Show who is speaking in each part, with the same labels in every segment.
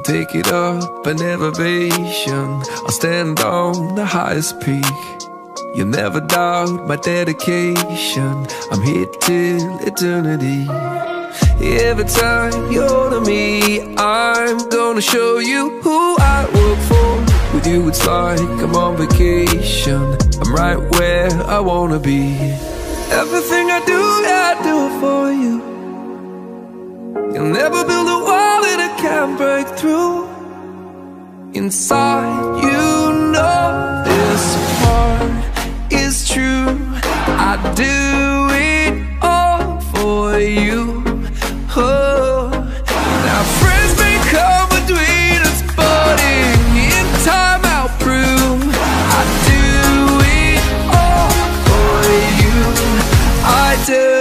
Speaker 1: take it up an elevation. I'll stand on the highest peak. You'll never doubt my dedication. I'm here till eternity. Every time you're to me, I'm gonna show you who I work for. With you it's like I'm on vacation. I'm right where I wanna be. Everything I do it for you. You'll never build a wall that I can't break through. Inside you know this part is true. I do it all for you. Oh, now friends may come between us, but in time I'll prove I do it all for you. I do.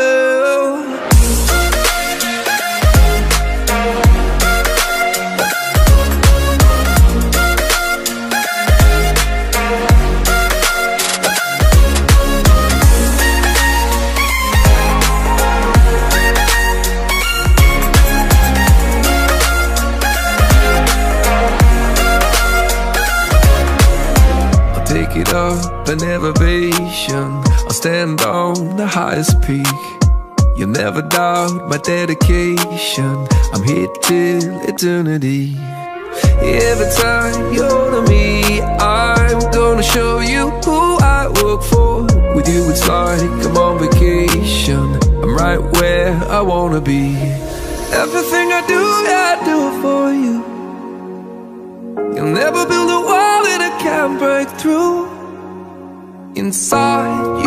Speaker 1: Take it up an elevation. I'll stand on the highest peak. You'll never doubt my dedication. I'm here till eternity. Every time you're to me, I'm gonna show you who I work for. With you it's like I'm on vacation. I'm right where I wanna be. Everything I do it for you. You'll never build a wall that I can't break through. Inside